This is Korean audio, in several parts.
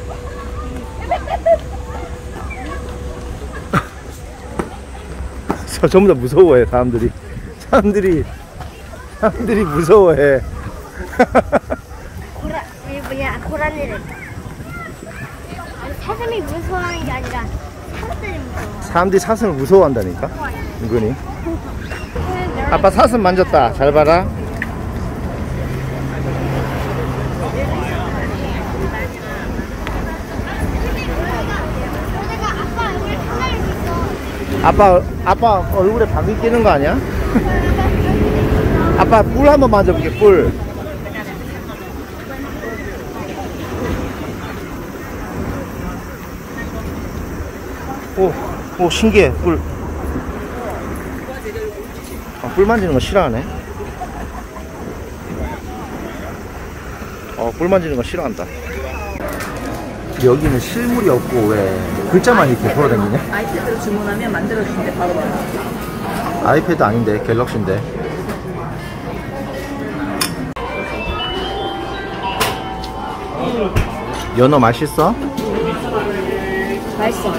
전부 다 무서워해. 사람들이 무서워해. 고라니를. 사슴이 무서워하는 게 아니라 사람들이 무서워. 사람들이 사슴을 무서워한다니까? 은근히. 아빠 사슴 만졌다. 잘 봐라. 아빠 얼굴에 방귀 끼는 거 아니야? 아빠 뿔 한번 만져볼게. 뿔. 오 신기해. 뿔. 뿔 만지는 거 싫어하네. 뿔 만지는 거 싫어한다. 여기는 실물이 없고 왜 글자만 이렇게 돌아다니냐? 아이패드로 주문하면 만들어주는데 바로 만들어. 아이패드 아닌데 갤럭시인데. 연어 맛있어? 맛있어.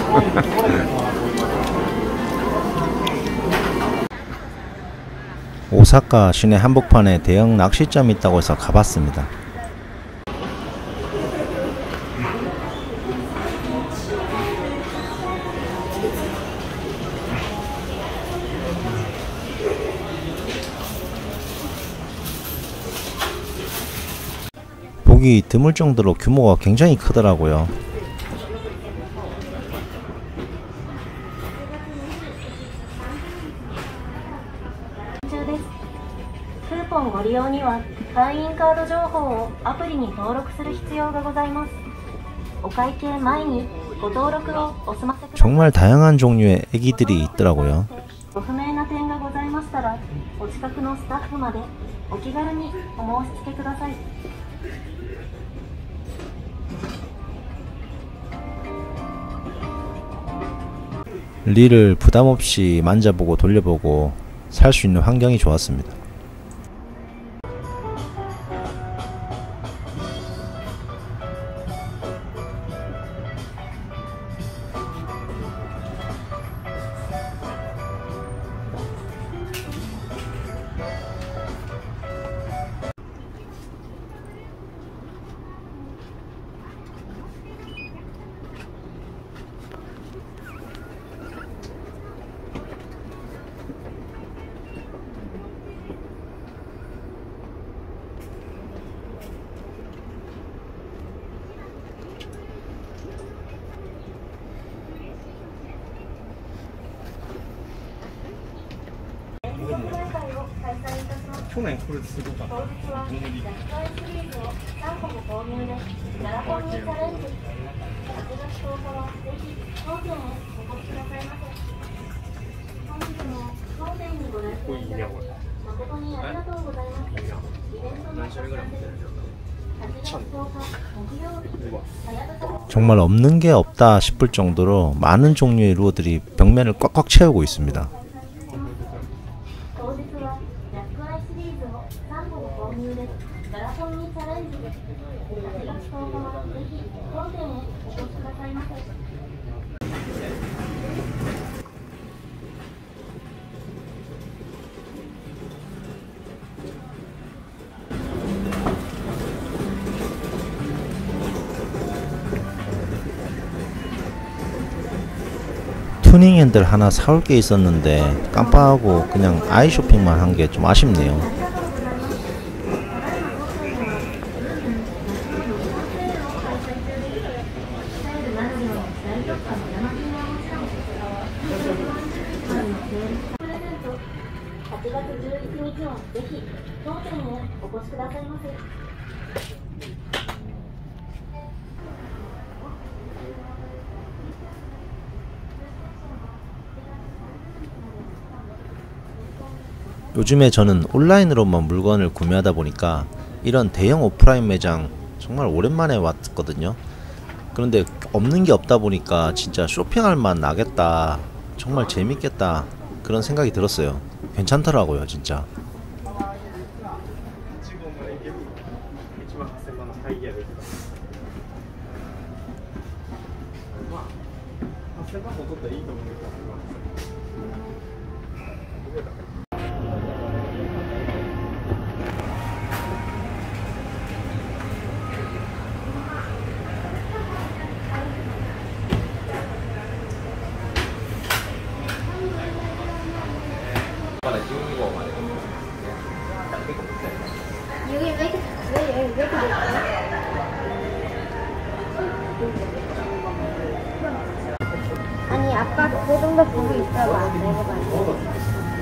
오사카 시내 한복판에 대형 낚시점이 있다고 해서 가봤습니다. 보기 드물 정도로 규모가 굉장히 크더라고요. 정말 다양한 종류의 애기들이 있더라고요. 릴을 부담없이 만져보고 돌려보고 살 수 있는 환경이 좋았습니다. 정말 없는 게 없다 싶을 정도로 많은 종류의 루어들이 벽면을 꽉꽉 채우고 있습니다. 투닝 핸들 하나 사올 게 있었는데 깜빡하고 그냥 아이 쇼핑만 한 게 좀 아쉽네요. 요즘에 저는 온라인으로만 물건을 구매하다 보니까 이런 대형 오프라인 매장 정말 오랜만에 왔거든요. 그런데 없는 게 없다 보니까 진짜 쇼핑할 맛 나겠다, 정말 재밌겠다, 그런 생각이 들었어요. 괜찮더라고요 진짜. 여기 왜 이렇게 아니 아빠 그 정도 보고 있어봐. 내가 봤는데.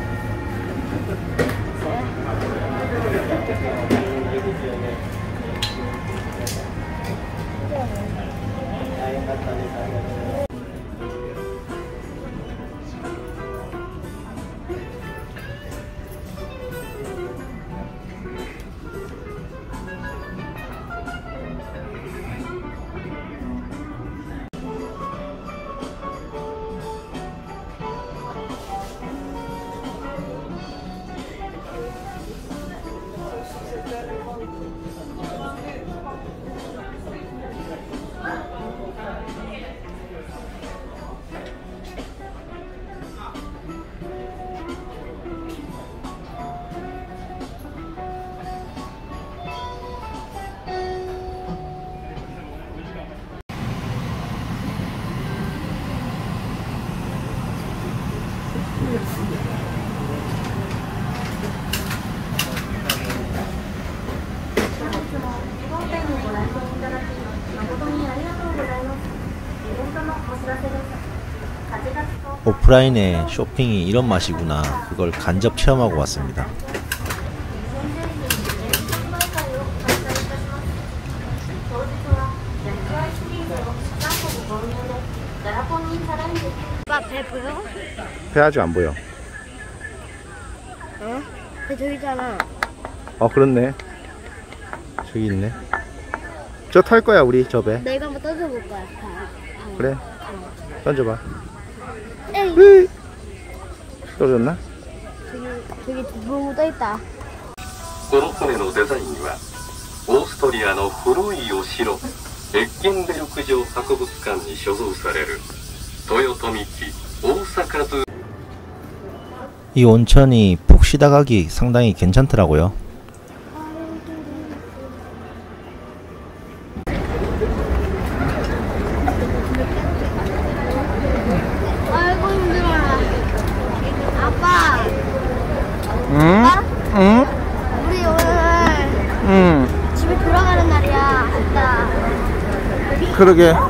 오프라인의 쇼핑이 이런 맛이구나. 그걸 간접 체험하고 왔습니다. 아빠 배 보여? 배 아직 안 보여. 어? 배 저기 있잖아. 그렇네. 저기 있네. 저 탈 거야 우리 저 배. 내가 한번 떠져볼 거야. 그래. 던져봐. 에이. 떨어졌나? 저기 두부 떠 있다. この船のデザインはオーストリアの古いお城エッゲンベルク城博物館に所蔵される豊臣記大阪図 이 온천이 푹 쉬다 가기 상당히 괜찮더라고요. 아이고 힘들어라. 아빠. 응? 응? 우리 오늘 응. 집에 돌아가는 날이야. 아빠. 그러게.